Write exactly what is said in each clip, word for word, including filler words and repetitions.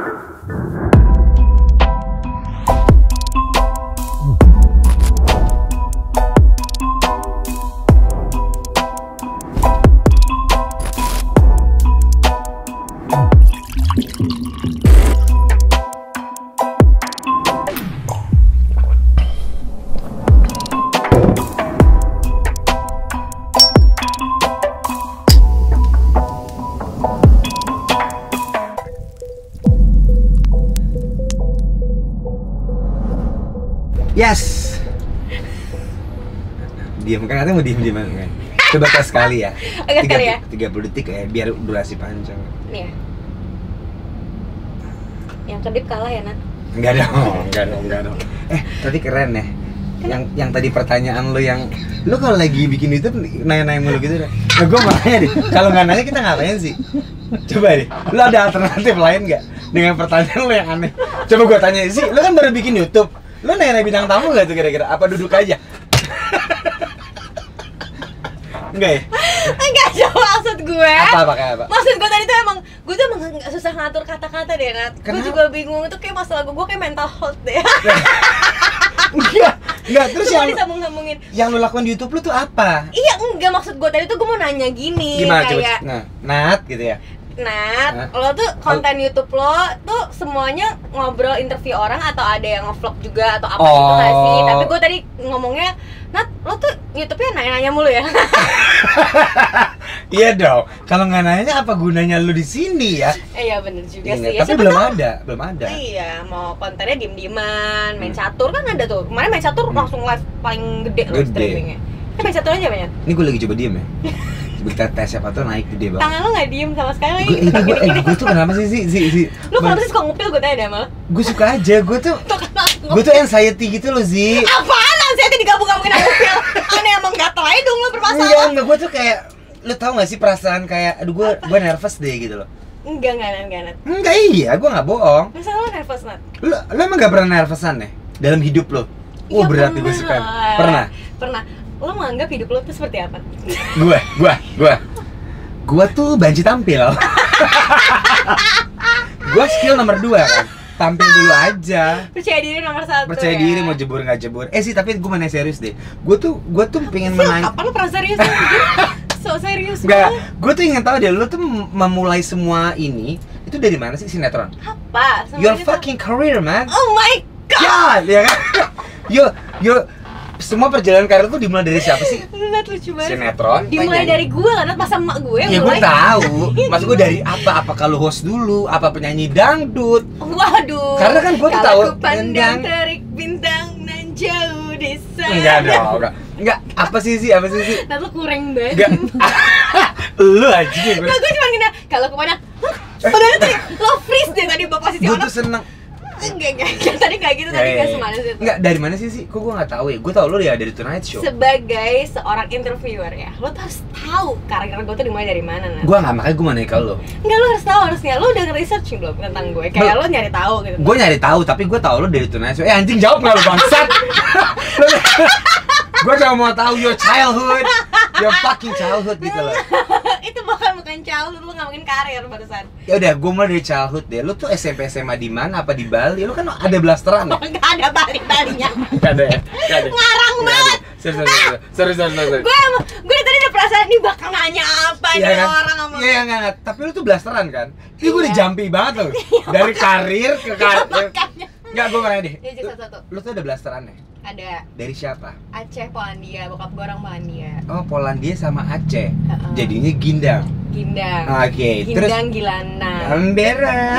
Yes. Diam kan, katanya mau diem-diem kan? Coba tes sekali ya. Agak sekali ya. tiga puluh detik ya, biar durasi panjang. Nih ya. Yang kedip kalah ya, Nat? Enggak dong, enggak dong, enggak dong. Eh, tapi keren ya. Yang yang tadi pertanyaan lo yang lo kalau lagi bikin YouTube nanya-nanya mulu gitu deh. Nah, gue makanya deh, kalau nggak nanya kita ngapain sih? Coba deh, lo ada alternatif lain nggak dengan pertanyaan lo yang aneh? Coba gue tanya sih, lo kan baru bikin YouTube. Lo nanya bintang tamu gak tuh kira-kira? Apa duduk aja? Enggak ya? Enggak, coba maksud gue. Apa, apa, kayak apa? Maksud gue tadi tuh emang, gue tuh emang gak susah ngatur kata-kata deh, Nat. Gue juga bingung, itu kayak masalah gue, gue kayak mental health deh. Enggak, enggak, terus Cuma yang disambung-sambungin. Yang lo lakukan di YouTube lo tuh apa? Iya, enggak, maksud gue tadi tuh gue mau nanya gini. Gimana kayak, coba? Nah, Nat gitu ya? Nat, Hah? lo tuh konten YouTube lo tuh semuanya ngobrol interview orang atau ada yang nge-vlog juga atau apa Oh. gitu gak sih? Tapi gue tadi ngomongnya, Nat, lo tuh YouTube-nya nanya-nanya mulu ya? Iya dong, kalau nggak nanya apa gunanya lu di sini ya? Eh, iya bener juga Iya, sih. tapi Siapa belum tahu- ada, belum ada. Iya, mau kontennya diem-dieman, main Hmm. catur kan ada tuh. Kemarin main catur Hmm. langsung live paling gede loh Gede. streamingnya. Kita main catur aja banyak. Ini gue lagi coba diem ya. Kita tes siapa tuh naik gede banget. Tangan lo nggak diem sama sekali. Gue itu gue, eh, gue tuh kenapa sih sih sih sih? Lu kenapa sih suka ngupil gue tanya deh malah? Gue suka aja, gue tuh Tuh kenapa? gue tuh anxiety gitu loh Zi. Apaan anxiety digabung-gabungin sama ngupil? Aneh emang gatel aja dong lu Enggak, bermasalah. enggak, gue tuh kayak lu tau gak sih perasaan kayak aduh gue gue nervous deh gitu loh. Enggak, enggak, enggak, enggak. Enggak, iya, gue gak bohong. Masa lo nervous, Nat? Lu, lu emang gak pernah nervousan ya? Dalam hidup lo? Oh Iya, berat nih gue pernah. suka. Pernah? Pernah. Lo menganggap hidup lo tuh seperti apa? Gue, gue, gue Gue tuh banci tampil. Gue skill nomor dua kan. Tampil dulu aja. Percaya diri nomor satu. Percaya ya? diri mau jebur nggak jebur. Eh sih tapi gue mana serius deh. Gue tuh gue tuh pengen Sil, menang. kapan lo pernah serius anjir? So serius Enggak, banget. gue tuh ingin tahu deh lu tuh memulai semua ini itu dari mana sih sinetron? Apa? Semuanya Your tuh- fucking career, man. Oh my god. God, ya kan? Yo, yo, semua perjalanan karir tuh dimulai dari siapa sih? Nat lucu banget. Sinetron. Dimulai penyanyi. dari gue lah, Nat. Masa emak gue yang Ya gue mulai? tahu. Maksud gue dari apa? Apa kalau host dulu? Apa penyanyi dangdut? Waduh. Karena kan gue tuh Kalau tahu ku pandang pendang- terik bintang nan jauh di sana. Enggak dong, enggak. Enggak, apa sih sih? Apa sih sih? Nat lu kurang banget. Enggak. Lu aja gue. Nggak, gue cuma gini, kalau ku pandang, "Hah?" Padahal tadi lo freeze deh tadi bapak posisi Gue orang. tuh seneng. Enggak, enggak, enggak, tadi kayak gitu, tadi enggak semana sih. Enggak, dari mana sih sih? Kok gue nggak tahu ya? Gue tau lu ya dari Tonight Show. Sebagai seorang interviewer ya, lo tuh harus tahu karakter gue tuh dimulai dari mana, Nat. Gue nggak, makanya gue mau nanya ke lu. Enggak, lo harus tahu harusnya. Lo udah nge-research belum tentang gue? Kayak lo nyari tahu gitu. Gue nyari tahu, tapi gue tau lu dari Tonight Show. Eh anjing jawab nggak lu bangsat? Gue cuma mau tahu your childhood, your fucking childhood gitu loh. Itu bukan bukan childhood, lo ngomongin karir barusan. Ya udah, gue mulai dari childhood deh. Lu tuh S M P S M A di mana? Apa di Bali? Lu kan ada blasteran ya? Enggak ada balik-baliknya. Gak ada ya? Gak ada. Ngarang banget. Sorry, sorry, sorry, sorry, sorry, sorry. Gue emang, gue dari tadi udah perasaan nih bakal nanya apa Iya nih kan? orang sama Iya enggak, enggak. Tapi lu tuh blasteran kan? Ini gue udah Iya. jumpy banget loh. Dari karir ke karir. makanya. Enggak, gue nanya deh. Iya, Lu, satu-satu. lu tuh ada blasteran ya? Ada Dari siapa? Aceh, Polandia, bokap gue orang Polandia. Oh, Polandia sama Aceh. Heeh. Jadinya Gindang. Gindang. Oke, terus Gindang Gilana. Ambera.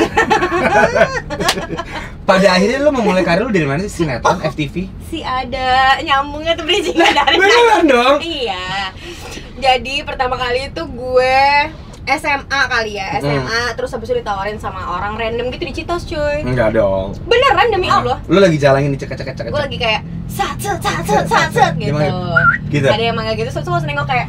Pada akhirnya lu memulai karir lu dari mana sih? Sinetron, F T V? Si ada nyambungnya tuh bridgingnya dari Beneran dong? Iya. Jadi pertama kali itu gue S M A kali ya, S M A terus habis itu ditawarin sama orang random gitu di Citos, cuy. Enggak dong. Beneran demi Allah. Lu lagi jalangin di cek cek cek Gue lagi kayak sat sat sat sat sat sat gitu. Gimana? Gitu? Ada yang manggil gitu, terus terus nengok kayak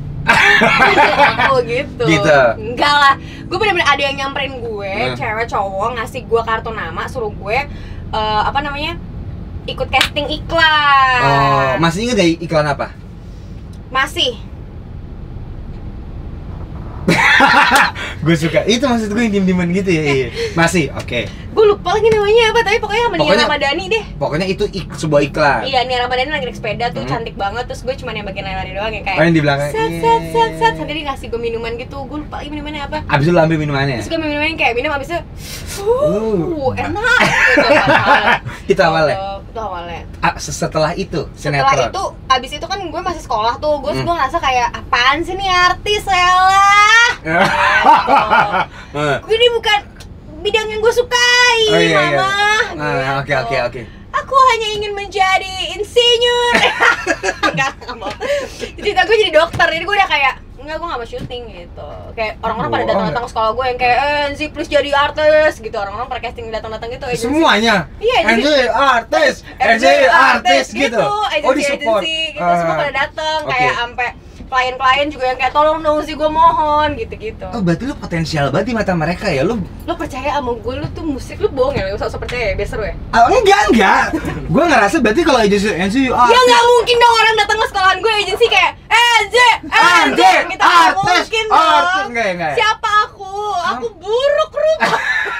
aku gitu. Gitu? Enggak lah. Gue bener-bener ada yang nyamperin gue, Hmm. cewek cowok ngasih gue kartu nama, suruh gue eh, apa namanya? Ikut casting iklan. Oh, masih inget gak iklan apa? Masih. Gue suka. Itu maksud gue yang diem-dieman gitu ya. Iya. Masih, oke. Okay. Gue lupa lagi namanya apa, tapi pokoknya sama Nia Pokoknya- Ramadhani deh. Pokoknya itu ik, sebuah iklan. Iya, Nia Ramadhani lagi naik sepeda tuh, Hmm. cantik banget. Terus gue cuma yang bagian lari doang yang kayak Oh, yang di belakang. Set, set, set, set. Sampai dia ngasih gue minuman gitu. Gue lupa lagi minumannya apa. Abis itu lu ambil minumannya. Terus gue minuman kayak minum abis itu Uh. uh, enak gitu, awalnya. Itu awalnya. Oh, itu awalnya. Ah, setelah itu Setelah sinetron. itu, abis itu kan gue masih sekolah tuh. Gue Hmm. gue ngerasa kayak apaan sih nih artis Ella. Eh. Gue ini bukan bidang yang gue sukai, Oh, iya, iya. mama. Ah, oke Gitu. oke oke. Aku hanya ingin menjadi insinyur. Enggak, enggak mau. Cerita gue jadi dokter, jadi gue udah kayak enggak, gue gak mau syuting gitu. Kayak orang-orang pada Oh, datang-datang ke sekolah gue yang kayak eh Enzi please jadi artis gitu. Orang-orang pada casting datang-datang gitu. agency. Semuanya. Iya, jadi- Enjoy artis, enjoy artis gitu. Oh di support. agency gitu, semua pada datang oke. kayak sampai klien-klien juga yang kayak tolong dong sih gue mohon gitu-gitu. Oh berarti lu potensial banget di mata mereka ya lu? Lo percaya sama gue, lu tuh musik lu bohong ya, lu usah usah percaya ya, biar seru ya. Ah, enggak enggak. Gue ngerasa berarti kalau agency agency artis. Ya nggak mungkin dong orang datang ke sekolahan gue agency kayak eh Enzi, eh Enzi, gitu nggak artis, mungkin artis. dong. Enggak enggak. Siapa aku? Aku buruk rupa.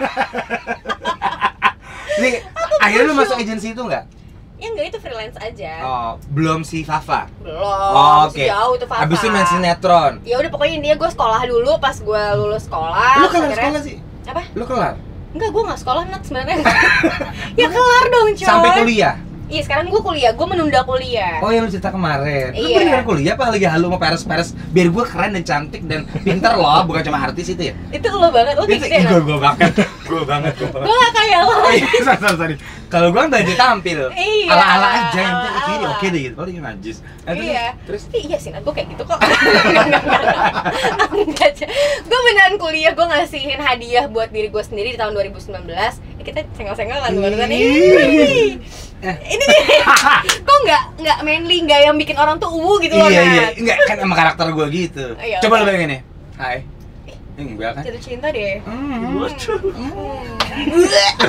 Nih, akhirnya lu busuk. masuk agency itu enggak? Ya enggak, itu freelance aja. Oh, belum si Fafa. Belum. Oh, masih oke. jauh itu Fafa. Habis itu main sinetron. Ya udah pokoknya intinya gue sekolah dulu, pas gue lulus sekolah. Lu kelar akhirnya- sekolah sih? Apa? Lu kelar? Enggak, gue nggak sekolah Nat sebenarnya. Ya kelar dong coy. Sampai kuliah? Iya sekarang gue kuliah, gue menunda kuliah. Oh yang lu cerita kemarin. Lu Iya. beneran kuliah apa lagi halu mau peres-peres biar gue keren dan cantik dan pinter loh, bukan cuma artis itu ya? Itu lo banget, lo kayak gitu ya Gue Nat? gue banget, gue banget, gue Gue banget. gak kayak lo. Oh iya, sorry, sorry, sorry. Kalau gue nggak jadi tampil, Iya, ala-ala aja yang penting ala-ala. kiri oke deh gitu. Kalau dia najis. Nah, terus- Iya. Terus Ih, iya sih, Nat, gue kayak gitu kok. Enggak, gue beneran kuliah, gue ngasihin hadiah buat diri gue sendiri di tahun dua ribu sembilan belas. Eh, kita senggol-senggolan barusan Ih. ini. Eh. Ini nih, kok nggak nggak manly, nggak yang bikin orang tuh uwu gitu loh, iya iya, Nat. enggak kan emang karakter gue gitu. Iya, Coba oke. lu bayangin nih. Hai. Eh, enggak kan? Jatuh cinta deh. Hmm. Hmm.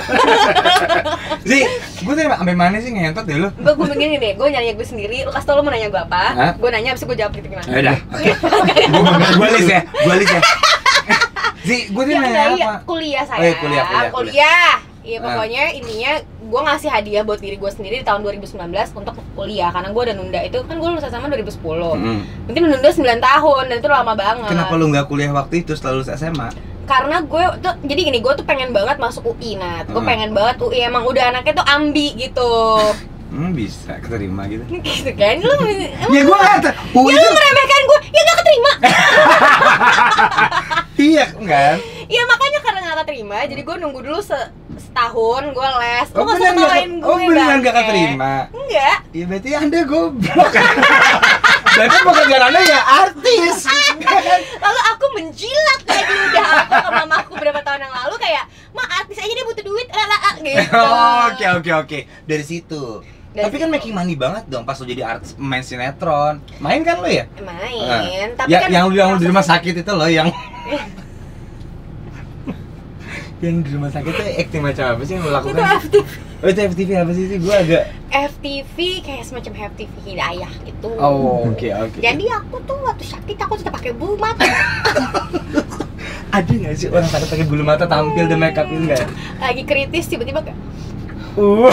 Sih, gue tuh sampai mana sih ngentot deh lu? Gue gue begini deh, gue nanya gue sendiri, lu kasih tau lu mau nanya gue apa? Hah? Gue nanya abis itu gue jawab gitu gimana? Ya udah, oke. Gue list ya, gue list ya. Sih, gue tuh Ya nanya enggak, iya, apa? kuliah saya. Oh, iya, kuliah, kuliah, Kuliah. Iya Ah. pokoknya intinya gue ngasih hadiah buat diri gue sendiri di tahun dua ribu sembilan belas untuk kuliah karena gue udah nunda itu kan gue lulus S M A dua ribu sepuluh. Mm-mm. Nanti menunda sembilan tahun dan itu lama banget. Kenapa lu nggak kuliah waktu itu setelah lulus S M A? Karena gue tuh jadi gini, gue tuh pengen banget masuk U I Nat. Gue Hmm. pengen banget U I, emang udah anaknya tuh ambi gitu. Hmm, bisa keterima gitu. Gitu kan lu emang, Ya gue nggak tahu. ya lu meremehkan gue, ya gak keterima. Iya kan? Ya makanya karena gak keterima, jadi gue nunggu dulu se- setahun gue les. Lu Oh, gak usah beneran nggak- ketawain gue. oh, beneran nggak bangke. keterima? Enggak. Iya berarti anda goblok. Berarti pekerjaan anda ya artis. Lalu aku menjilat lagi udah aku ke mamaku beberapa tahun yang lalu kayak, "Ma, artis aja dia butuh duit." Lala gitu. Oh, Oke oke oke. Dari situ. Dari Tapi kan situ. making money banget dong pas lu jadi artis main sinetron. Main kan lu ya? Main, Nah, tapi ya, kan yang lu yang lu di maksud- rumah sakit itu loh yang yang di rumah sakit tuh acting macam apa sih yang lu itu lakukan? F T V. Oh itu F T V apa sih sih? Gua agak F T V kayak semacam F T V hidayah gitu. Oh oke oke. Jadi aku tuh waktu sakit aku tetap pakai bulu mata. Ada nggak sih orang sakit pakai bulu mata tampil the makeup itu nggak? Lagi kritis tiba-tiba kayak Uh.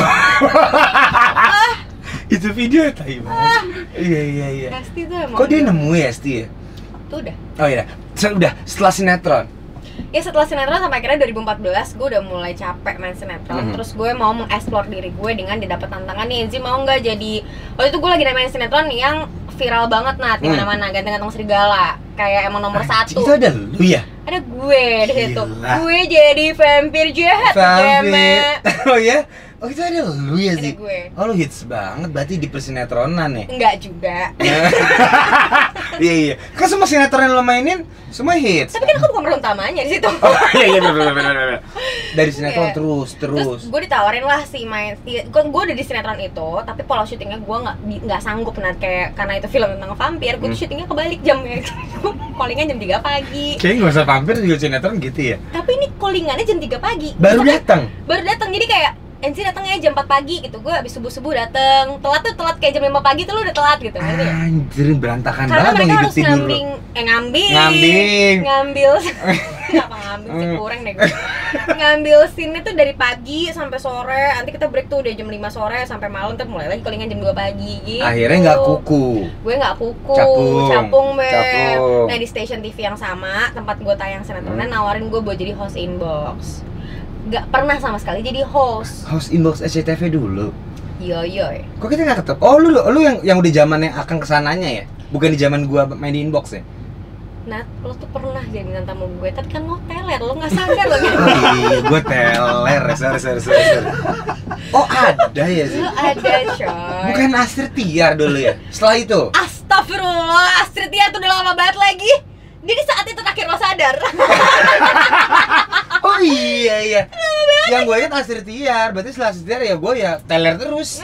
Itu video tai banget. Iya iya iya. Esti tuh emang. Kok dia nemu ya Esti ya? Tuh udah. Oh iya. So, udah setelah sinetron. Ya setelah sinetron sampai akhirnya dua ribu empat belas gue udah mulai capek main sinetron. Mhm. Terus gue mau mengeksplor diri gue dengan didapat tantangan nih, Enzi mau nggak jadi, waktu itu gue lagi main sinetron yang viral banget Nat di Hmm. mana-mana, Ganteng-Ganteng Serigala. Kayak emang nomor Anjing, satu. Itu ada lu ya? Ada gue di situ. Gila. Gue jadi vampir jahat, Vampir. Gemet. Oh ya? Oh itu ada lu ya Ada sih? gue. Oh lu hits banget berarti di persinetronan ya? Enggak juga. Iya iya. Kan semua sinetron yang lo mainin semua hits. Tapi kan aku bukan peran utamanya di situ. Oh iya iya benar benar benar. Dari sinetron Iya. terus terus. Terus gue ditawarin lah sih main, gue gue udah di sinetron itu, tapi pola syutingnya gue nggak di- nggak sanggup Nat, kayak karena itu film tentang vampir, gue tuh Hmm. syutingnya kebalik jamnya. Gue callingan jam tiga pagi. Kayaknya nggak usah vampir juga sinetron gitu ya. Tapi ini callingannya jam tiga pagi. Baru Misalkan- datang. Baru datang, jadi kayak Enzi datangnya jam empat pagi gitu, gue abis subuh-subuh dateng, telat tuh telat kayak jam lima pagi tuh lu udah telat gitu, ngerti ya? Anjir, berantakan Karena banget mereka dong hidup harus tidur lu. ngambing, eh ngambing, Ngambing. ngambil, kenapa ngambil sih kurang deh gue. Ngambil scene tuh dari pagi sampai sore, nanti kita break tuh udah jam lima sore sampai malam, ntar mulai lagi callingan jam dua pagi gitu. Akhirnya nggak kuku. Gue nggak kuku, Capung. capung be. Capung. Nah di stasiun T V yang sama, tempat gue tayang sinetronnya Hmm. nawarin gue buat jadi host inbox. Gak pernah sama sekali jadi host. Host inbox S C T V dulu. Yo yo. Kok kita nggak ketemu? Oh lu lu yang yang udah zaman yang akan kesananya ya? Bukan di zaman gua main di inbox ya? Nat, lo tuh pernah jadi bintang tamu gue, tapi kan lo teler, lo nggak sadar lo gitu. Oh iya, gua teler, sorry sorry sorry. sorry. Oh ada ya sih? Lo ada coy. Bukan Astrid Tiar dulu ya? Setelah itu? Astagfirullah, Astrid Tiar tuh udah lama banget lagi. Jadi saat itu terakhir lo sadar. Oh iya iya. Yang gue ingat Astrid Tiar, berarti setelah Astrid Tiar ya gue ya teler terus.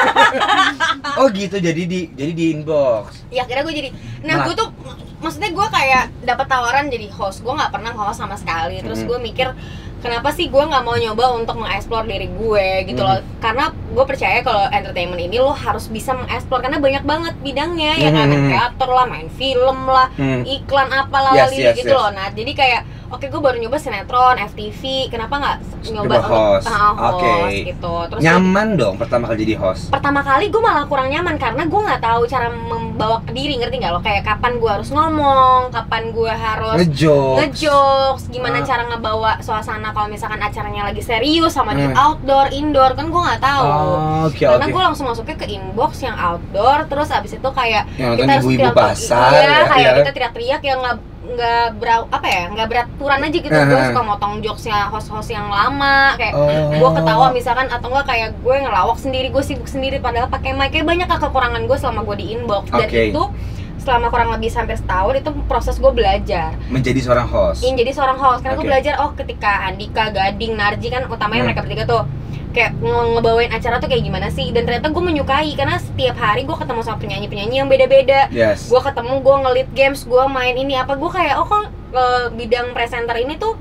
Oh gitu, jadi di jadi di inbox. Ya akhirnya gue jadi, nah gue tuh maksudnya gue kayak dapat tawaran jadi host, gue nggak pernah host sama sekali. Terus Hmm. gue mikir kenapa sih gue nggak mau nyoba untuk mengeksplor diri gue gitu loh. Karena gue percaya kalau entertainment ini lo harus bisa mengeksplor karena banyak banget bidangnya ya kan, main Hmm. teater lah, main film lah, Hmm. iklan apalah Yes, lali yes, gitu yes. loh. Nah jadi kayak oke gue baru nyoba sinetron, F T V, kenapa nggak nyoba Coba host. untuk ah, host Oke. gitu. Terus Nyaman dong pertama kali jadi host. pertama kali gue malah kurang nyaman karena gue nggak tahu cara membawa ke diri, ngerti nggak lo, kayak kapan gue harus ngomong, kapan gue harus Ngejokes. ngejokes, gimana Ah. cara ngebawa suasana kalau misalkan acaranya lagi serius sama di Hmm. outdoor, indoor, kan gue nggak tahu. Oh, oke Karena oke. gue langsung masuknya ke inbox yang outdoor, terus abis itu kayak Yang nonton kita harus ibu-ibu teriak- pasar, iya, ya, kayak iya. kita teriak-teriak yang nggak nggak berau apa ya nggak beraturan aja gitu. Uh-huh. Gue suka motong jokesnya host-host yang lama, kayak Oh. gue ketawa misalkan, atau enggak kayak gue ngelawak sendiri, gue sibuk sendiri padahal pakai mic. Kayak banyak kekurangan gue selama gue di inbox. Dan Oke. itu selama kurang lebih hampir setahun itu proses gue belajar Menjadi seorang host. ingin jadi seorang host. Karena gue Oke. belajar, oh ketika Andika, Gading, Narji kan utamanya Hmm. mereka bertiga tuh kayak nge- ngebawain acara tuh kayak gimana sih. Dan ternyata gue menyukai karena setiap hari gue ketemu sama penyanyi-penyanyi yang beda-beda. Yes. Gue ketemu, gue nge-lead games, gue main ini apa, gue kayak oh kok eh, bidang presenter ini tuh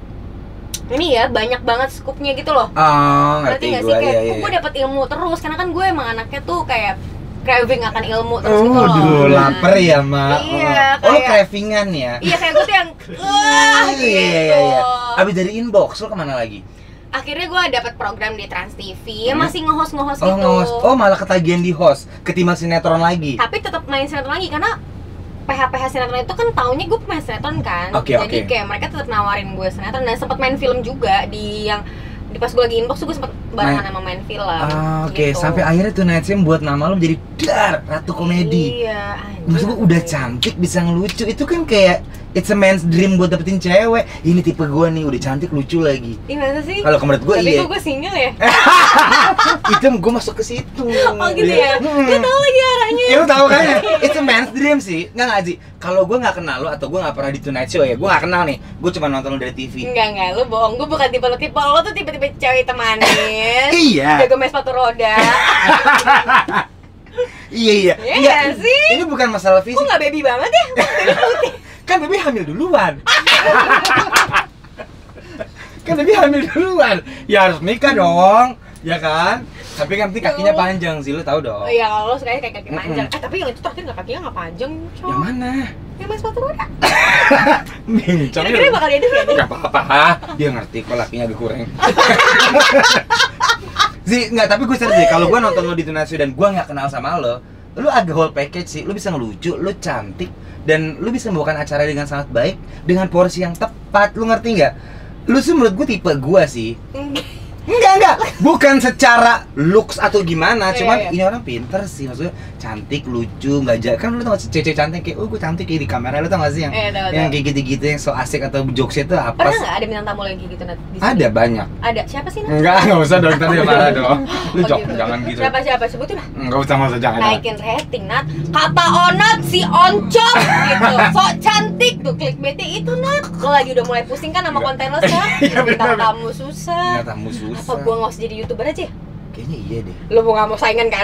ini ya banyak banget skupnya gitu loh. Oh, Berarti ngerti nggak gue. sih kayak Iya, iya. oh, gue dapet ilmu terus karena kan gue emang anaknya tuh kayak craving akan ilmu terus gitu Oh, loh. dulu Nah, lapar ya, Mak. Iya, Oh, oh, lu kayak- cravingan ya. Iya kayak gue tuh yang wah gitu. Iya, iya, iya. Abis dari inbox, lu kemana lagi? Akhirnya gue dapet program di Trans T V, Hmm. masih nge-host nge-host Oh, gitu. nge-host. Oh, malah ketagihan di host ketimbang sinetron lagi. Tapi tetap main sinetron lagi karena P H P H sinetron itu kan taunya gue pemain sinetron kan. Oke, Jadi oke. kayak mereka tetap nawarin gue sinetron dan sempat main film juga di yang di pas gue lagi inbox tuh gue sempet barengan Main- sama main film. Ah, oke. gitu. Sampai akhirnya tuh Night Sim buat nama lu jadi dar ratu komedi. Iya. Maksud gua udah cantik bisa ngelucu, itu kan kayak it's a man's dream buat dapetin cewek. Ini tipe gua nih, udah cantik lucu lagi. Gimana sih? Kalau menurut gua Tapi iya. kok gue single ya? Itu gua masuk ke situ. Oh gitu ya? Hmm. Gue tau lagi arahnya. Ya lu tahu kan ya? It's a man's dream sih. Nggak nggak sih. Kalau gua nggak kenal lu atau gua nggak pernah di Tonight Show ya, gua nggak kenal nih. Gua cuma nonton lu dari T V. Enggak, enggak, lu bohong, gue bukan tipe lo, tipe lo tuh tipe-tipe cewek temanin Iya. jago main sepatu roda. Iya iya. Iya Nggak, nggak sih? Ini bukan masalah Kok fisik. nggak baby banget ya? Kan Baby hamil duluan. Kan Baby hamil duluan. Ya harus nikah dong. Ya kan? Tapi kan nanti kakinya panjang sih, lu tahu dong. Oh iya, kalau lo sukanya kayak kaki Mm-mm. panjang. Eh tapi yang itu terakhir nggak kakinya nggak panjang, coy. Yang mana? Yang main sepatu roda. Bincang. Kira-kira bakal diedit ya? Gak apa-apa, dia ngerti kok lakinya agak kurang. Sih, nggak, tapi gue serius deh, kalau gue nonton lo di Tonight Show dan gue nggak kenal sama lo, lo agak whole package sih, lo bisa ngelucu, lo cantik, dan lo bisa membawakan acara dengan sangat baik, dengan porsi yang tepat, lo ngerti nggak? Lo sih menurut gue tipe gue sih. Enggak, enggak, bukan secara looks atau gimana, Iya, cuman iya. ini orang pinter sih, maksudnya cantik, lucu, nggak jahat. Kan lu tau gak sih cewek cantik kayak, oh gue cantik kayak di kamera, lu tau gak sih yang Eh, tahu, yang tahu. kayak gitu-gitu yang so asik atau jokesnya tuh apa Pernah sih? nggak ada bintang tamu lagi gitu Nat? Di sini? Ada banyak. Ada. Siapa sih Nat? Enggak, enggak usah dong, tadi marah dong. Lu Oh, jok, gitu. jangan gitu. Siapa siapa sebutin lah. Enggak usah, enggak usah, jangan. jangan. Naikin rating Nat. Kata Onat si Oncom gitu. Sok cantik tuh clickbaitnya itu Nat. Lo lagi udah mulai pusing kan sama Enggak. konten lo sekarang? Iya, bener, Bintang bener. tamu susah. Enggak tamu susah. Apa gua nggak usah jadi YouTuber aja? Kayaknya iya deh. Lo mau nggak mau saingan kan?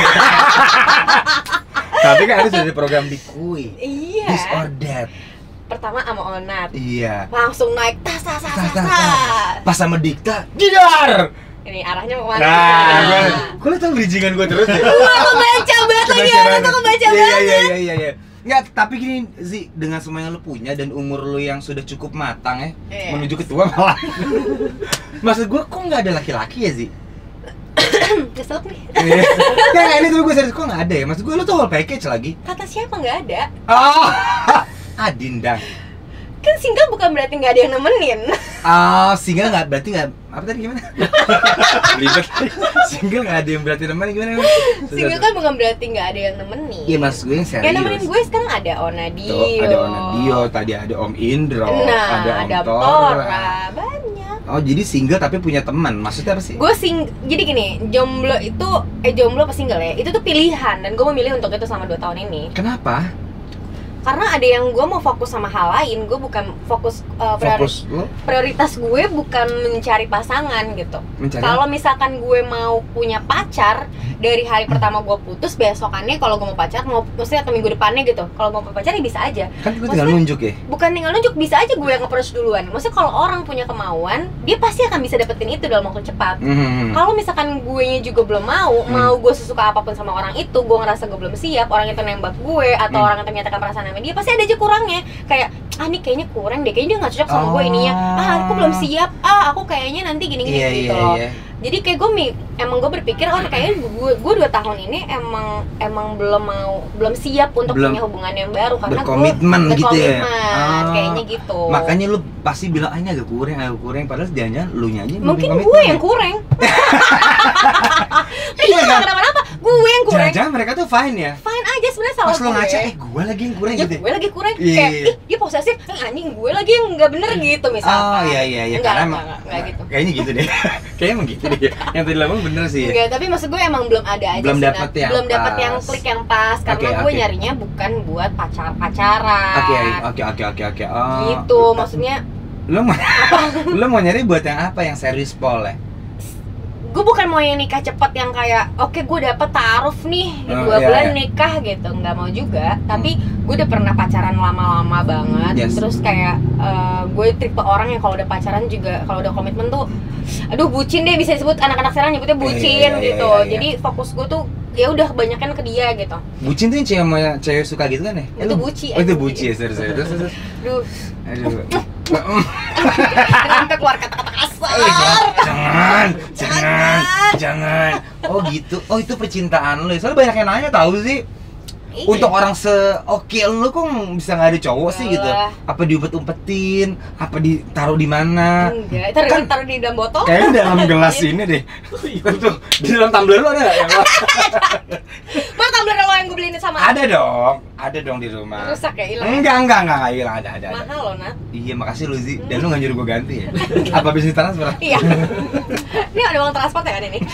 Tapi kan ada sudah di program di Kui. Iya. This or that. Pertama sama Onat. Iya. Langsung naik tas tas tas Tas, tas. tas, tas. tas. Pas sama Dikta, Gidar. Ini arahnya mau kemana? Nah, gue, kok lu tau bridgingan gue terus ya? Gue kebaca banget lagi, orang tuh kebaca Iya, banget. iya, iya, iya, iya. Nggak, tapi gini sih, dengan semua yang lu punya dan umur lu yang sudah cukup matang ya, Iya. menuju ke tua malah. Maksud gue, kok nggak ada laki-laki ya sih? Kesel nih. Ya nggak, ini dulu gue serius, kok nggak ada ya? Maksud gue, lu tuh whole package lagi. Kata siapa nggak ada? Oh, Adinda. Kan single bukan berarti nggak ada yang nemenin. Oh, single nggak berarti nggak apa tadi gimana? Ribet. Single nggak ada yang berarti teman gimana? Single kan bukan berarti nggak ada yang nemenin. Iya, mas gue yang serius. Yang nemenin gue sekarang ada Onadio. Tuh, ada Onadio, tadi ada Om Indro, Nah, ada Om ada Tora. Tora, banyak. Oh, jadi single tapi punya teman. Maksudnya apa sih? Gue sing, jadi gini, jomblo itu, eh jomblo apa single ya? Itu tuh pilihan dan gue memilih untuk itu selama dua tahun ini. Kenapa? Karena ada yang gue mau fokus sama hal lain, gue bukan fokus, uh, priori- Fokus lo prioritas gue bukan mencari pasangan gitu. mencari. Kalau misalkan gue mau punya pacar dari hari pertama gue putus, besokannya kalau gue mau pacar, mau maksudnya atau minggu depannya gitu, kalau mau pacar ya bisa aja. Kan gue tinggal Maksudnya- nunjuk ya. Bukan tinggal nunjuk, bisa aja gue yang approach duluan. Maksudnya kalau orang punya kemauan, dia pasti akan bisa dapetin itu dalam waktu cepat. Hmm. Kalau misalkan gue nya juga belum mau, Hmm. mau gue sesuka apapun sama orang itu, gue ngerasa gue belum siap, orang itu nembak gue atau Hmm. orang itu menyatakan perasaan sama dia, pasti ada aja kurangnya. Kayak ah ini kayaknya kurang deh, kayaknya dia nggak cocok sama gue ininya. Ah aku belum siap. Ah aku kayaknya nanti gini-gini Iya, gitu iya, loh. iya. Jadi kayak gue mi- emang gue berpikir oh kayaknya gue gue dua tahun ini emang emang belum mau belum siap untuk Belum punya hubungan yang baru karena berkomitmen gue gitu ya. berkomitmen, Ah. kayaknya gitu. Makanya lu pasti bilang ah ini agak kurang, agak kurang padahal jangan lu nya aja. mungkin belum gue komitmen yang ya. kurang. Tapi Iya gue kan? gak kenapa-napa, gue yang kurang. Jangan-jangan mereka tuh fine ya. Fine aja sebenarnya sama Pas lo gue. ngaca, eh gue lagi yang kurang Ya gitu. gue lagi kurang, Iya, kayak iya. ih dia posesif, eh, anjing gue lagi yang nggak bener gitu misalkan. Oh iya iya iya. Enggak, Karena enggak, emang enggak, enggak gitu. Kayaknya gitu deh. Kayaknya emang gitu deh. Yang tadi bilang bener sih. Enggak, tapi maksud gue emang belum ada aja Belum sih, dapet Nat. yang belum dapet pas. yang klik yang pas karena Oke, gue oke. nyarinya bukan buat pacar-pacaran. Oke oke oke oke oke. Oh. Gitu, maksudnya Lo mau lo mau nyari buat yang apa, yang serius pol ya? gue bukan mau yang nikah cepet yang kayak oke gue dapet taaruf nih di Oh, dua iya, bulan iya. nikah gitu, nggak mau juga. Tapi gue udah pernah pacaran lama-lama banget. Yes. Terus kayak eh, gue tipe orang yang kalau udah pacaran juga kalau udah komitmen tuh aduh bucin deh, bisa disebut anak-anak sekarang nyebutnya bucin Iya, iya, iya, gitu. iya, iya. Jadi fokus gue tuh ya udah kebanyakan ke dia gitu. Bucin tuh yang cewek sama cewek suka gitu kan ya? Itu lu- buci, Oh itu anjing. buci ya, serius serius. Terus, terus. Aduh, Aduh. sampai keluar kata-kata kasar. Eh, jangan, jangan, Jangan. jangan. Oh gitu. Oh itu percintaan lu. Soalnya banyak yang nanya tahu sih. Iya. Untuk orang se-oke lu kok bisa nggak ada cowok sih gitu? Alah. Apa diumpet-umpetin? Apa ditaruh di mana? Enggak, taruh Kan- taruh di dalam botol. Kayaknya dalam gelas ini deh. Itu tuh di dalam tumbler lu ada nggak? Yang Mana tumbler lo yang gue beliin sama ada dong, ada dong di rumah. rusak ya, hilang. Enggak, enggak, enggak, enggak hilang, ada, ada, ada. Mahal loh, Nat. Iya, makasih lu Zi. Dan lu nggak nyuruh gue ganti ya? Apa bisnis transfer? Iya. Ini ada uang transport ya kan ini?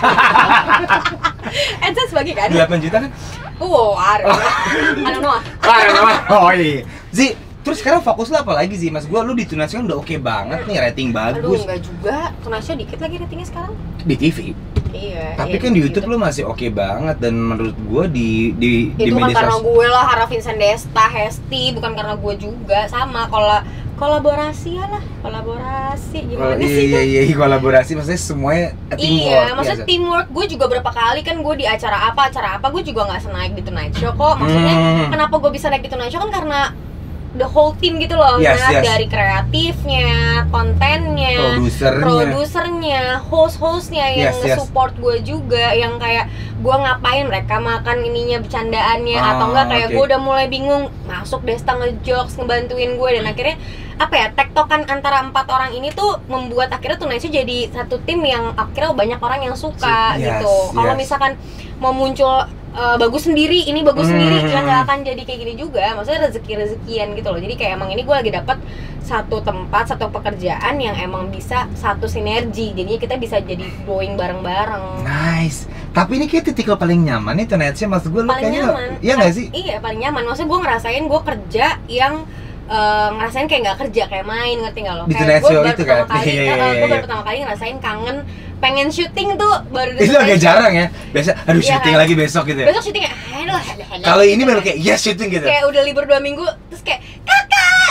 Adsense bagi kan? delapan juta kan? Wow, ada. Ada Noah. Ah, nama. Oh iya. Zi, terus sekarang fokus lu apa lagi sih? Mas gua lu di Tunas kan udah oke banget nih, rating Aduh, bagus. enggak juga. Tunasnya dikit lagi ratingnya sekarang. Di T V. Iya. Tapi iya, kan di YouTube lu masih oke banget dan menurut gua di di di itu kan media karena sosial. gue lah, Hara Vincent Desta, Hesti, bukan karena gue juga. Sama kola kolaborasi ya lah, kolaborasi Oh, gimana iya, sih iya, itu? iya, kolaborasi maksudnya semuanya teamwork. Iya, ya, maksudnya Zat? teamwork. Gue juga berapa kali kan gue di acara apa, acara apa gue juga nggak senaik di Tonight Show kok. Maksudnya Hmm. kenapa gue bisa naik di Tonight Show kan karena the whole team gitu loh, Yes, Nat. yes. Dari kreatifnya, kontennya, Produsernya. produsernya, host-hostnya yang Yes, yes. support gue juga, yang kayak gue ngapain mereka makan ininya bercandaannya Ah, atau enggak kayak oke. gue udah mulai bingung masuk Desta ngejokes ngebantuin gue dan akhirnya apa ya tektokan antara empat orang ini tuh membuat akhirnya Tonight Show jadi satu tim yang akhirnya banyak orang yang suka Yes, gitu. Kalau yes. misalkan mau muncul uh, bagus sendiri, ini bagus Hmm. sendiri, ya nggak akan jadi kayak gini juga. Maksudnya rezeki-rezekian gitu loh. Jadi kayak emang ini gue lagi dapat satu tempat, satu pekerjaan yang emang bisa satu sinergi. Jadinya kita bisa jadi growing bareng-bareng. Nice. Tapi ini kayak titik lo paling nyaman nih Tonight Show, maksud gue lu Paling kayaknya nyaman. iya nggak sih? Iya, paling nyaman. Maksudnya gue ngerasain gue kerja yang uh, ngerasain kayak nggak kerja, kayak main, ngerti nggak lo? Di Kayak Tonight gue Show baru itu pertama kan? kali, Iya, uh, iya, gue iya. baru pertama kali ngerasain kangen pengen syuting tuh baru di Itu Tonight agak Show. jarang ya. Biasa aduh Iya, syuting kan? lagi besok gitu ya. Besok syuting ya, hello, hello, hello. Kalau ini Gitu baru kan. kayak yes syuting gitu. Kayak udah libur dua minggu, terus kayak kakak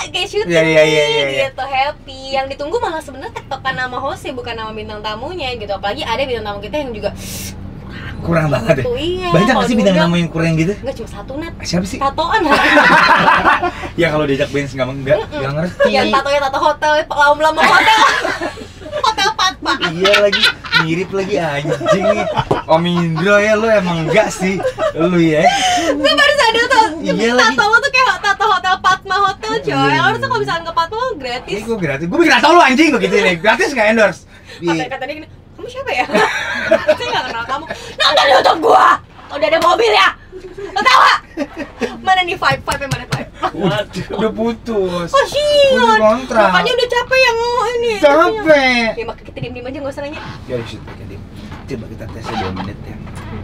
kayak syuting Iya, iya, iya, iya, iya. gitu, happy. Yang ditunggu malah sebenarnya tektokan nama hostnya bukan nama bintang tamunya gitu. Apalagi ada bintang tamu kita yang juga Kurang banget ya. tuh, iya. Banyak Kalau nggak sih bintang diundang, tamu yang kurang gitu? Enggak cuma satu, Nat. Siapa sih? Tatoan. Ya kalau diajak band nggak enggak, nggak ngerti. Yang tatonya tato hotel, lama-lama hotel. Hotel Patma. Iya lagi, mirip lagi anjing nih. Om Indro ya, lu emang enggak sih? Lu ya. Gue baru sadar tuh, Iya tato lagi. lo tuh kayak tato hotel Patma Hotel coy. Iya. Harusnya kalau misalkan ke Patma lo gratis. Ini gue gratis, gue bikin tau lu anjing gue gitu nih. Gratis nggak endorse? Kata-kata dia gini, kamu siapa ya? Saya nggak kenal kamu. Nonton YouTube gua. Udah ada mobil ya? Lo tau gak? Mana nih vibe, vibe yang mana vibe? Waduh, udah putus. Oh sian. Udah kontrak. Makanya udah capek yang ini. Capek. Ya makanya kita diem-diem aja nggak usah nanya. Ya shoot pakai dia. Coba kita tesnya dua menit ya.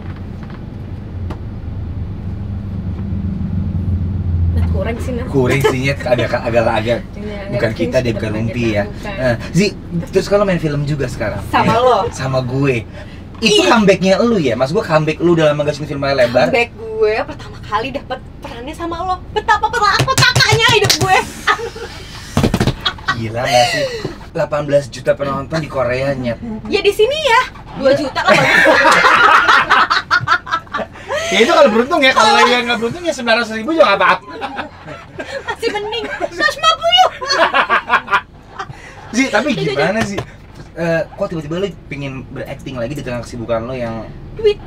Nah kurang sih Nat. Kuring sihnya agak agak agak Iya, bukan agak kita dia cringe, bukan bukan Rumpi kita, ya. bukan. Nah, Zi, terus kalau main film juga sekarang. Sama Ya, lo. Sama gue. Itu Ih. comebacknya lu ya? Mas gue comeback lu dalam menggasin film layar lebar. Comeback gue pertama kali dapat perannya sama lo. Betapa petakannya hidup gue. Gila gak sih? delapan belas juta penonton di Korea nyet. Ya di sini ya dua juta lah bagus. Ya itu kalau beruntung ya, kalau yang nggak beruntung ya sembilan ratus ribu juga nggak apa-apa. Masih mending seratus lima puluh. Zi, tapi gimana sih? Eh, kok tiba-tiba lu pengen berakting lagi di tengah kesibukan lo yang Duit.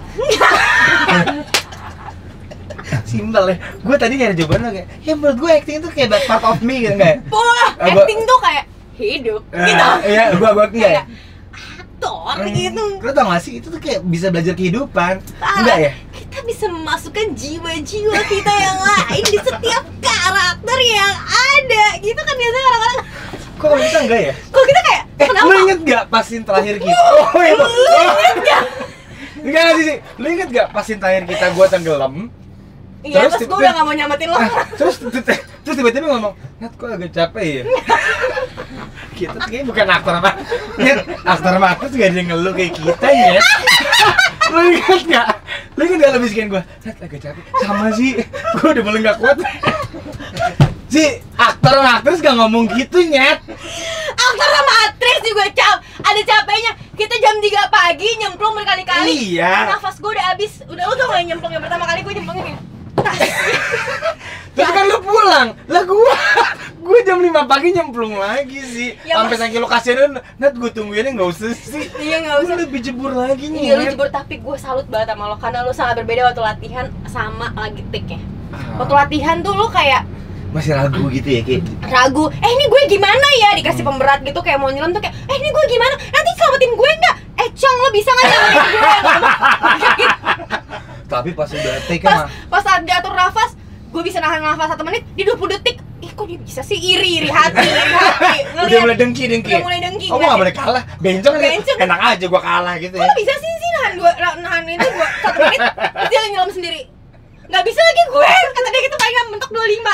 simpel ya? Gue tadi nyari jawaban lo kayak, ya menurut gue acting itu kayak part of me gitu nggak? Wah, Eh, gua- acting tuh kayak hidup Eh, gitu. Iya, gue gue enggak ya. Kayak aktor Hmm, gitu. Lo tau gak sih, itu tuh kayak bisa belajar kehidupan. Ah, Enggak ya? Kita bisa memasukkan jiwa-jiwa kita yang lain di setiap karakter yang ada. Gitu kan biasanya orang-orang. Kok kalau kita enggak ya? Kok kita kayak Eh, kenapa? lu inget gak pasin terakhir kita? Oh, itu. Lu inget gak? Enggak sih, sih. Lu inget gak pasin terakhir kita gua tenggelam? Iya, Terus terus gue tiba-tiba- udah gak mau nyamatin lo. Ah, terus terus tiba-tiba ngomong, "Nat, kok agak capek ya?" Kita tuh kayaknya bukan aktor apa. Nyet, aktor sama aktor juga ada yang ngeluh kayak kita ya. Lu inget gak? Lu inget gak lo bisikin gua? Nat, agak capek. Sama sih, gua udah mulai gak kuat. Si aktor sama aktris gak ngomong gitu nyet. Aktor sama aktris juga cap, ada capeknya. Kita jam tiga pagi nyemplung berkali-kali. Iya. Nafas gue udah habis. Udah lu tau gak yang nyemplung yang pertama kali gue nyemplungnya kayak tas. Terus kan lu pulang, lah gua, gua jam lima pagi nyemplung lagi sih. Ya, Sampai Mas. saking lokasinya, Nat gua tungguinnya nggak usah sih. Iya nggak usah. Gua lebih jebur lagi nih. Iya lu jebur, tapi gue salut banget sama lo karena lo sangat berbeda waktu latihan sama lagi take-nya. Waktu latihan tuh lo kayak Masih ragu gitu ya kayak. ragu, eh ini gue gimana ya, dikasih pemberat gitu kayak mau nyelam tuh kayak, eh ini gue gimana, nanti selamatin gue nggak? Eh Cong, lo bisa nggak selamatin gue? Tapi pas udah take Pas, mah. pas saat diatur nafas, gue bisa nahan nafas satu menit di dua puluh detik. Ih kok dia bisa sih, iri, iri hati, iri hati. Udah mulai dengki dengki. Udah mulai dengki. Oh, gua nggak boleh kalah. Bencong kan Bencong. enak aja gua kalah gitu Kok ya. lo bisa sih sih nahan gue, nahan itu gue satu menit, terus dia nyelam sendiri. Nggak bisa lagi gue, kata dia gitu paling mentok dua puluh lima.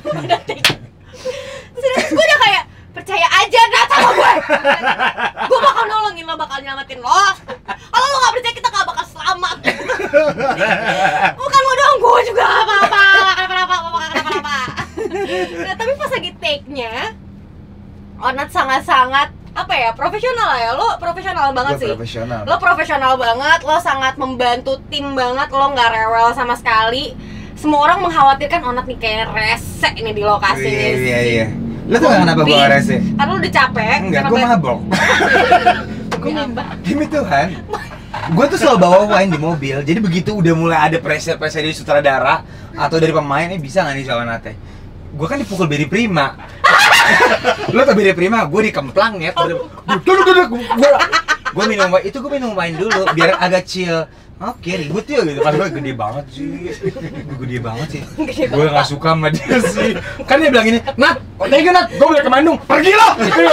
Terus gue udah kayak, percaya aja Nat sama gue. Gue bakal nolongin lo, bakal nyelamatin lo. Kalau lo gak percaya kita gak bakal selamat. Bukan lo doang, gue juga gak apa-apa. Gak kenapa-napa, gak kenapa-napa. Nah tapi pas lagi take-nya, Onat sangat-sangat apa ya, profesional lah ya. Lo profesional banget Gua sih. profesional. Lo profesional banget, lo sangat membantu tim banget, lo nggak rewel sama sekali. Semua orang mengkhawatirkan Onat nih kayak rese nih di lokasi Iya nih. iya iya. Lu tau gak kenapa gua rese? Karena lo udah capek. Enggak, kenapa- gua mabok. Demi apa? Demi Tuhan. Gue tuh selalu bawa wine di mobil, jadi begitu udah mulai ada pressure-pressure dari sutradara atau dari pemain, eh bisa nggak nih soal nate? Gue kan dipukul Berry Prima. Lo tau Berry Prima? Gue dikemplang ya. Duduk duduk. Gue minum wine, itu gue minum wine dulu biar agak chill. Oke, ribut ya gitu. Kan gue gede banget sih. Gede banget sih. Gede Gue nggak suka sama dia sih. Kan dia bilang ini, Nat, oh thank you Nat, gue boleh ke Bandung. Pergi lo.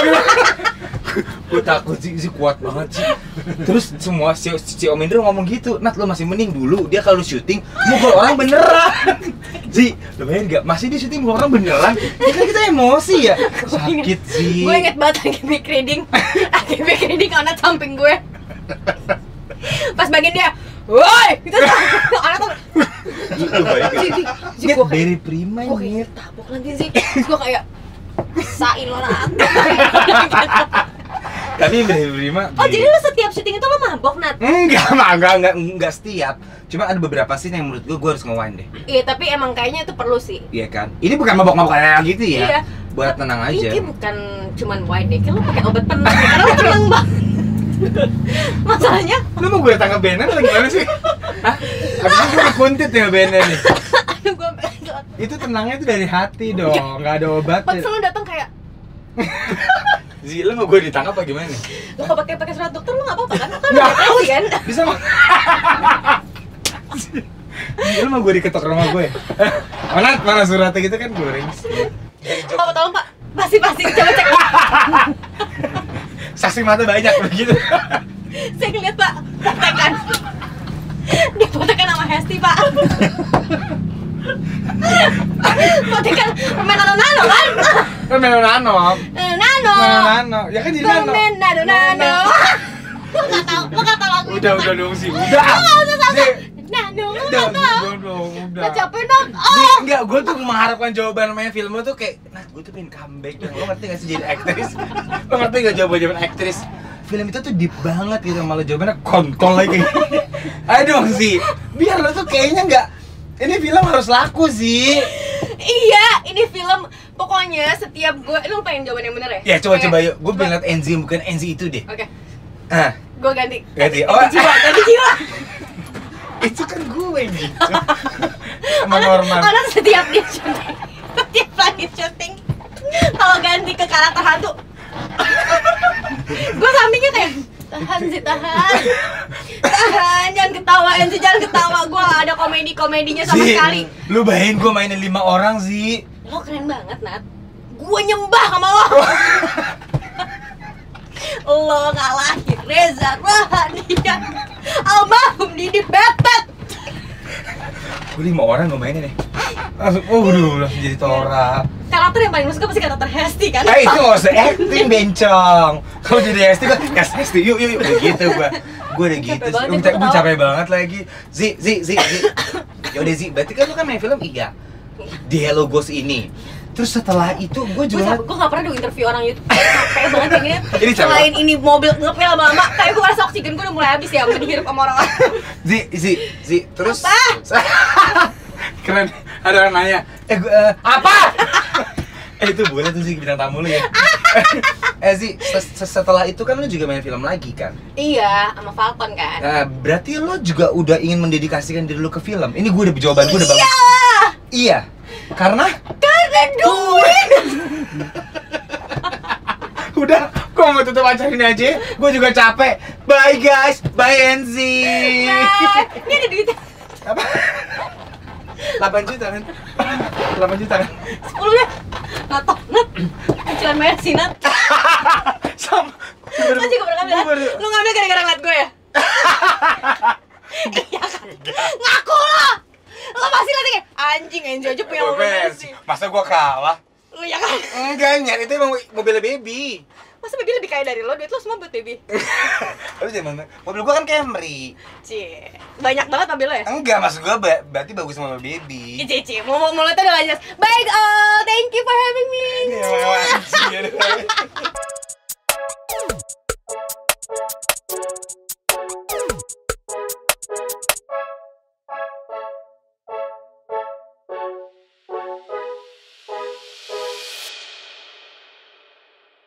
Gue takut sih, sih kuat banget sih. Terus semua si, si Om Indro ngomong gitu, Nat lo masih mending dulu. Dia kalau syuting mukul orang beneran. Ji, lo bayangin gak? Masih dia syuting mukul orang beneran. Ya kan kita emosi ya. Sakit sih. Gue inget banget lagi big reading. Lagi big reading Onat samping gue. Pas bagian dia, woi, itu Onat tuh. Lu bayangin. Ji, Ji, Ji, Nyet, gue kayak, Berry Prima gue kayak nyet. tabok nanti sih. Terus gue kayak, Sain lo Nat. Tapi Baby mah. Oh jadi lu setiap syuting itu lu mabok Nat? Enggak, mah enggak, enggak, enggak setiap. Cuma ada beberapa scene yang menurut gue gue harus nge-wind deh. Iya tapi emang kayaknya itu perlu sih. Iya kan? Ini bukan mabok-mabok kayak gitu ya. Iya. Buat tenang aja. Ini bukan cuman wine deh, kan lu pakai obat penang karena lu tenang banget. Masalahnya, lu mau gue tangkap banner atau gimana sih? Hah? Abis itu gue kuntit ya banner nih. aduh gue pegot. Itu tenangnya tuh dari hati dong, nggak ada obat. Pas lu datang kayak, Zi, lu mau gue ditangkap apa gimana nih? lu kalau pakai pakai surat dokter lu nggak apa-apa kan? Lu kan Nggak depresi kan? Bisa mau? Zi, lu mau gue diketok rumah gue? Mana mana suratnya gitu kan goreng. Pak tolong Pak, pasti pasti coba cek. Saksi mata banyak begitu. Saya ngeliat Pak, potekan. Dia potekan sama Hesti Pak. Potekan permen nano-nano kan? Permen nano. Nano. Nano. Ya kan jadi nano. Permen nano-nano. Lu nggak tahu, lu nggak tahu lagu Udah itu, udah kan? dong sih. Udah. Lu nggak usah sama. Zi, Nano, lu Udah, nggak tahu. udah dong, udah. Lu capek dong. Zi, Oh. enggak, gue tuh mengharapkan jawaban namanya film lu tuh kayak, nah gue tuh pengen comeback dong. Lo ngerti gak sih jadi aktris? Lo ngerti gak jawaban-jawaban aktris? Film itu tuh deep banget gitu, malah jawabannya kontol lagi. Ayo dong sih, biar lo tuh kayaknya nggak. Ini film harus laku sih. Iya, ini film pokoknya setiap gue, lu pengen jawaban yang bener ya? Ya coba Oke. coba yuk, gue pengen liat N Z bukan N Z itu deh. Oke, Ah, gue ganti. Ganti. Ganti Oh. jiwa, ganti jiwa. itu kan gue gitu. Sama Norman. Orang setiap dia syuting, setiap lagi syuting, kalau ganti ke karakter hantu, gue sampingnya kayak tahan sih tahan, tahan jangan ketawa Enzi jangan ketawa, gue gak ada komedi komedinya sama Zi, sekali. lu bayangin gue mainin lima orang sih. Lo keren banget Nat, gue nyembah sama lo. Lo ngalahin Reza Rahadian, almarhum Didi Petet. Gue lima orang gue mainin nih. Langsung, oh udah langsung jadi Tora. Karakter yang paling lu suka pasti karakter Hesti kan? Ah itu gak usah acting bencong. Kalau jadi Hesti gue, kas Hesti yuk yuk yuk. Udah gitu gue. Gue udah gitu. Capek banget Gue itu gue ketawa. capek banget lagi. Zi, Zi, Zi, Zi. Yaudah Zi, berarti kan lu kan main film? Iya. Di Hello Ghost ini. Terus setelah itu gue Gue juga gue gak pernah di interview orang YouTube, capek banget ini. Ini capek. Selain ini mobil ngepel lama-lama, kayak gue rasa oksigen gue udah mulai habis ya, mending hidup sama orang-orang. Zi, Zi, Zi, terus Apa? keren, ada orang nanya, eh gue, eh, apa? eh itu boleh tuh sih bintang tamu lu ya. eh Zi, se- se- setelah itu kan lu juga main film lagi kan? Iya, sama Falcon kan. Nah, berarti lu juga udah ingin mendedikasikan diri lu ke film. Ini gue udah jawaban gue udah Iya, banget. Iya. Karena karena duit. udah, gue mau tutup acara ini aja. Gue juga capek. Bye guys, bye Enzi. Nah, ini ada duitnya. Apa? delapan juta kan? delapan juta kan? sepuluh deh. Nat, Nat. Cicilan bayar sih Nat. Sama. Lo juga pernah ngambil? Gua baru- Lo ngambil gara-gara ngeliat gue ya? Iya kan? Ngaku lo! Lo pasti nanti kayak, anjing Enzo aja punya mobil Benz. sih. Masa gua kalah? Lo ya kan? Enggak, nyari itu emang mobilnya baby. Masa baby lebih kaya dari lo? Duit lo semua buat baby. Lu jangan, mobil gua kan Camry. Cie, banyak banget mobil lo ya? Enggak, maksud gua ba- berarti bagus sama baby. Cie, cie, mau mau mulai tuh udah gak jelas. Baik, oh, thank you for having me. Iya, makasih.